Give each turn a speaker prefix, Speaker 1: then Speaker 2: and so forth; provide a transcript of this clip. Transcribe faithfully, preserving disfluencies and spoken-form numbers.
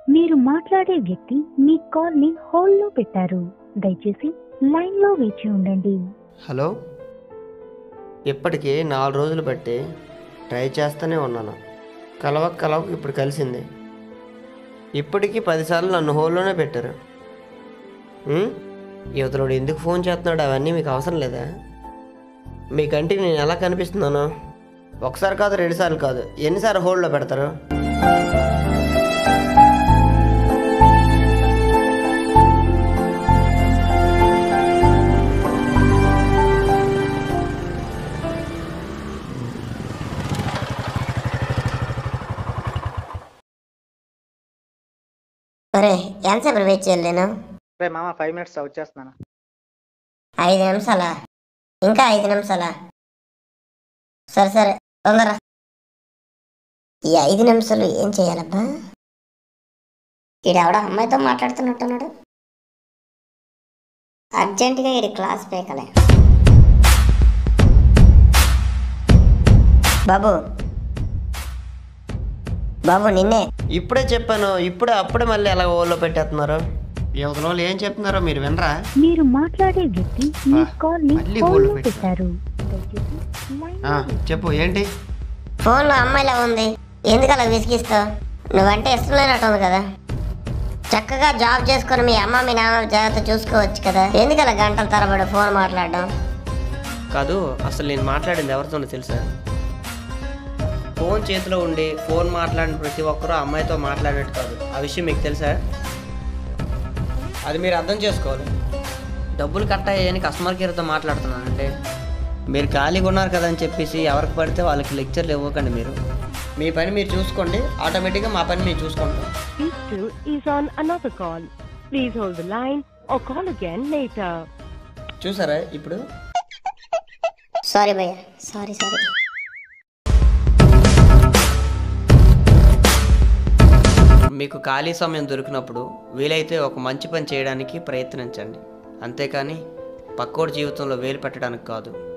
Speaker 1: మీరు మాట్లాడే వ్యక్తి మీ కాల్ ని హోల్డ్ లో పెట్టారు. దయచేసి లైన్ లో వేచి ఉండండి.
Speaker 2: హలో, ఇప్పటికీ నాలుగు రోజులు బట్టి ట్రై చేస్తూనే ఉన్నాను. కలవక కలవక ఇప్పుడు కలిసింది. ఇప్పటికీ పదిసార్లు నన్ను హోల్లోనే పెట్టారు. యువతలోడు ఎందుకు ఫోన్ చేస్తున్నాడు అవన్నీ మీకు అవసరం లేదా? మీ కంటికి నేను ఎలా కనిపిస్తున్నాను? ఒకసారి కాదు, రెండుసార్లు కాదు, ఎన్నిసార్లు హోల్డ్లో పెడతారు?
Speaker 3: అరే ఎంతసేపు వెయిట్ చేయలేను?
Speaker 4: రే మామ, ఫైవ్ మినిట్స్ వచ్చేస్తున్నాను.
Speaker 3: ఐదు నిమిషాలా? ఇంకా ఐదు నిమిషాలా? సరే సరే తొందర. ఈ ఐదు నిమిషాలు ఏం చేయాలబ్బా? ఈడెవడ అమ్మాయితో మాట్లాడుతున్నట్టున్నాడు. అర్జెంటుగా ఈడి క్లాస్ పేకలే. బాబు బాబు నిన్నే.
Speaker 2: ఇప్పుడే చెప్పాను, ఇప్పుడే అప్పుడే మళ్ళీ ఎలా హోల్డ్లో పెట్టేస్తున్నారు? యువతల వాళ్ళు ఏం చెప్తున్నారో మీరు వినరా?
Speaker 1: మీరు మాట్లాడే వ్యక్తి మీ కాల్ ని
Speaker 2: మళ్ళీ
Speaker 1: హోల్డ్
Speaker 2: హోల్డ్
Speaker 1: లో
Speaker 2: లో
Speaker 1: పెట్టారు. దయచేసి లైన్
Speaker 2: ఆ,
Speaker 1: లో వేచి
Speaker 2: చెప్పు ఏంటి?
Speaker 3: ఫోన్లో అమ్మాయిలా ఉంది, ఎందుకు అలా విసిగిస్తావు? నువ్వంటే ఇష్టం లేనట్టుంది కదా. చక్కగా జాబ్ చేసుకొని మీ అమ్మ మీ నాన్న జాగ్రత్త చూసుకోవచ్చు కదా. ఎందుకు అలా గంటల తరబడి ఫోన్ మాట్లాడడం?
Speaker 2: కాదు, అసలు నేను మాట్లాడింది ఎవరితోనో తెలుసా? ఫోన్ చేతిలో ఉండి ఫోన్ మాట్లాడిన ప్రతి ఒక్కరూ అమ్మాయితో మాట్లాడేట్టు కాదు. ఆ విషయం మీకు తెలుసా? అది మీరు అర్థం చేసుకోవాలి. డబ్బులు కట్ అయ్యాయని కస్టమర్ కేర్తో మాట్లాడుతున్నానండి. మీరు ఖాళీగా ఉన్నారు కదా అని చెప్పేసి ఎవరికి పడితే వాళ్ళకి లెక్చర్లు ఇవ్వకండి. మీరు మీ పని మీరు చూసుకోండి, ఆటోమేటిక్గా మా పని మేము చూసుకుంటాం.
Speaker 5: Speaker is on another call. Please hold the line or call again later.
Speaker 2: చూసారా ఇప్పుడు?
Speaker 3: సారీ భయ్య, సారీ సారీ.
Speaker 2: మీకు ఖాళీ సమయం దొరికినప్పుడు వీలైతే ఒక మంచి పని చేయడానికి ప్రయత్నించండి, అంతేకాని పక్కోడి జీవితంలో వేలు పెట్టడానికి కాదు.